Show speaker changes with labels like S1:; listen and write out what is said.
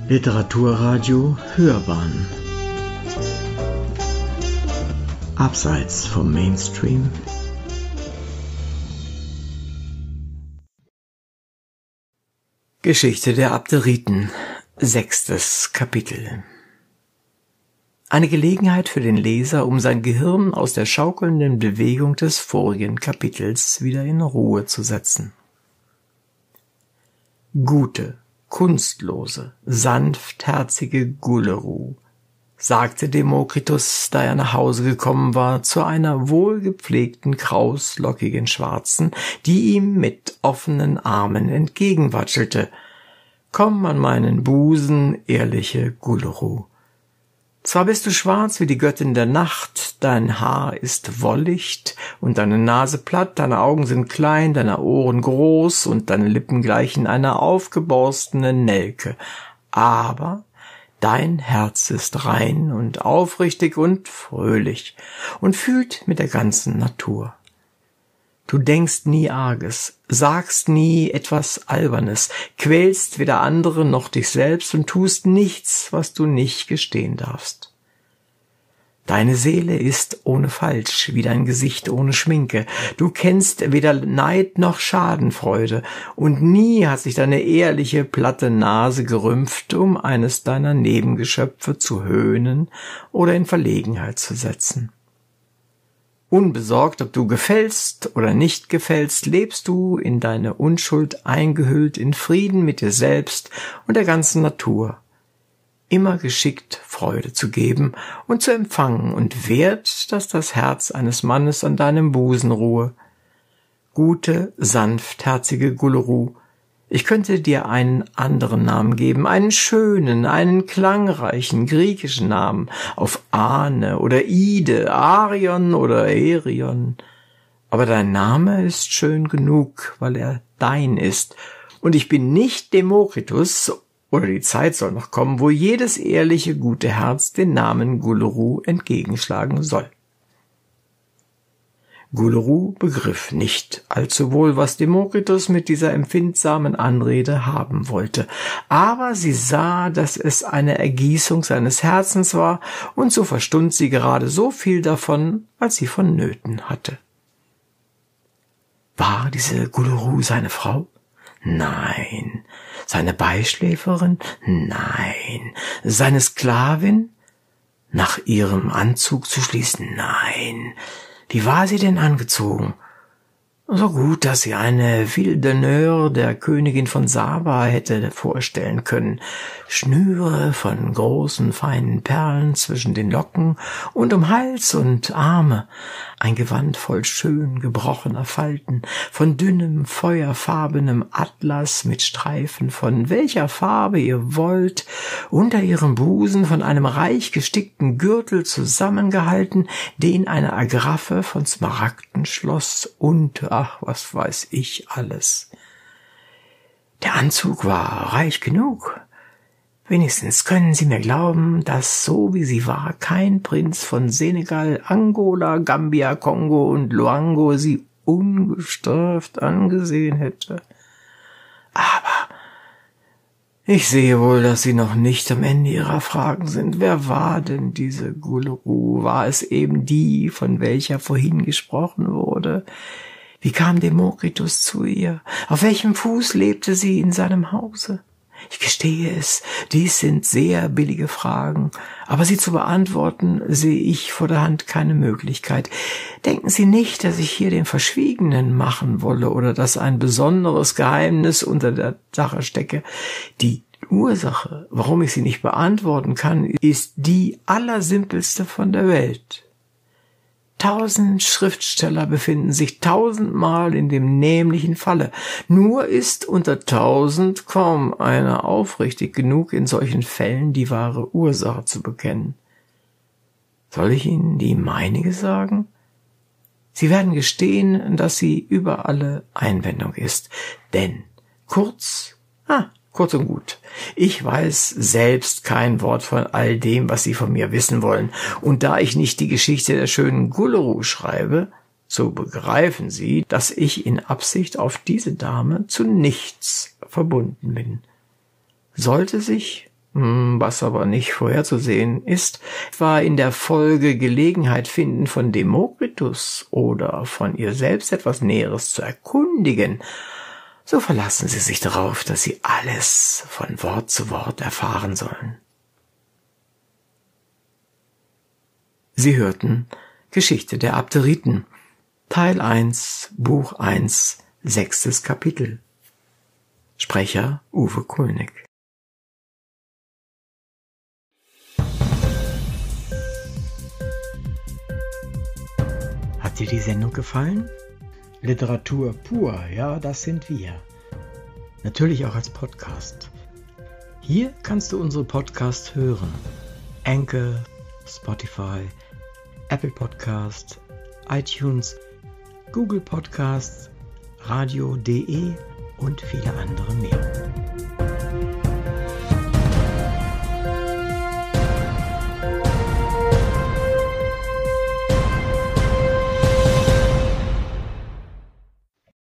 S1: Literaturradio Hörbahn Abseits vom Mainstream. Geschichte der Abderiten, 6. Kapitel. Eine Gelegenheit für den Leser, um sein Gehirn aus der schaukelnden Bewegung des vorigen Kapitels wieder in Ruhe zu setzen. Gute, kunstlose, sanftherzige Gulleru, sagte Demokritus, da er nach Hause gekommen war, zu einer wohlgepflegten, krauslockigen Schwarzen, die ihm mit offenen Armen entgegenwatschelte. »Komm an meinen Busen, ehrliche Gulleru. Zwar bist du schwarz wie die Göttin der Nacht, dein Haar ist wollicht und deine Nase platt, deine Augen sind klein, deine Ohren groß und deine Lippen gleichen einer aufgeborstenen Nelke. Aber dein Herz ist rein und aufrichtig und fröhlich und fühlt mit der ganzen Natur. Du denkst nie Arges, sagst nie etwas Albernes, quälst weder andere noch dich selbst und tust nichts, was du nicht gestehen darfst. Deine Seele ist ohne Falsch, wie dein Gesicht ohne Schminke. Du kennst weder Neid noch Schadenfreude, und nie hat sich deine ehrliche, platte Nase gerümpft, um eines deiner Nebengeschöpfe zu höhnen oder in Verlegenheit zu setzen. Unbesorgt, ob du gefällst oder nicht gefällst, lebst du in deine Unschuld eingehüllt in Frieden mit dir selbst und der ganzen Natur, immer geschickt Freude zu geben und zu empfangen und wert, dass das Herz eines Mannes an deinem Busen ruhe. Gute, sanftherzige Gulleru, ich könnte dir einen anderen Namen geben, einen schönen, einen klangreichen griechischen Namen, auf Ane oder Ide, Arion oder Erion. Aber dein Name ist schön genug, weil er dein ist. Und ich bin nicht Demokritus, oder die Zeit soll noch kommen, wo jedes ehrliche, gute Herz den Namen Gulleru entgegenschlagen soll. Gulleru begriff nicht allzu wohl, was Demokritus mit dieser empfindsamen Anrede haben wollte, aber sie sah, dass es eine Ergießung seines Herzens war, und so verstund sie gerade so viel davon, als sie vonnöten hatte. War diese Gulleru seine Frau? Nein. Seine Beischläferin? Nein. Seine Sklavin? Nach ihrem Anzug zu schließen? Nein. Wie war sie denn angezogen? So gut, dass sie eine Fille d'honneur der Königin von Saba hätte vorstellen können. Schnüre von großen, feinen Perlen zwischen den Locken und um Hals und Arme. Ein Gewand voll schön gebrochener Falten, von dünnem, feuerfarbenem Atlas mit Streifen von welcher Farbe ihr wollt, unter ihrem Busen von einem reich gestickten Gürtel zusammengehalten, den eine Agraffe von Smaragden schloss und, ach, was weiß ich alles. Der Anzug war reich genug. Wenigstens können Sie mir glauben, dass, so wie sie war, kein Prinz von Senegal, Angola, Gambia, Kongo und Luango sie ungestraft angesehen hätte. Aber ich sehe wohl, dass Sie noch nicht am Ende Ihrer Fragen sind. Wer war denn diese Gulleru? War es eben die, von welcher vorhin gesprochen wurde? Wie kam Demokritus zu ihr? Auf welchem Fuß lebte sie in seinem Hause? Ich gestehe es, dies sind sehr billige Fragen, aber sie zu beantworten, sehe ich vor der Hand keine Möglichkeit. Denken Sie nicht, dass ich hier den Verschwiegenen machen wolle oder dass ein besonderes Geheimnis unter der Sache stecke. Die Ursache, warum ich sie nicht beantworten kann, ist die allersimpelste von der Welt. 1000 Schriftsteller befinden sich 1000-mal in dem nämlichen Falle. Nur ist unter 1000 kaum einer aufrichtig genug, in solchen Fällen die wahre Ursache zu bekennen. Soll ich Ihnen die meinige sagen? Sie werden gestehen, dass sie über alle Einwendung ist. Denn kurz und gut, ich weiß selbst kein Wort von all dem, was Sie von mir wissen wollen, und da ich nicht die Geschichte der schönen Gulleru schreibe, so begreifen Sie, dass ich in Absicht auf diese Dame zu nichts verbunden bin. Sollte sich Was aber nicht vorherzusehen ist, war in der Folge Gelegenheit finden, von Demokritus oder von ihr selbst etwas Näheres zu erkundigen, so verlassen Sie sich darauf, dass Sie alles von Wort zu Wort erfahren sollen. Sie hörten Geschichte der Abderiten, Teil 1, Buch 1, 6. Kapitel. Sprecher Uwe Kulnig. Hat dir die Sendung gefallen?
S2: Literatur pur, ja, das sind wir.
S1: Natürlich auch als Podcast. Hier kannst du unsere Podcasts hören. Anchor, Spotify, Apple Podcast, iTunes, Google Podcasts, radio.de und viele andere mehr.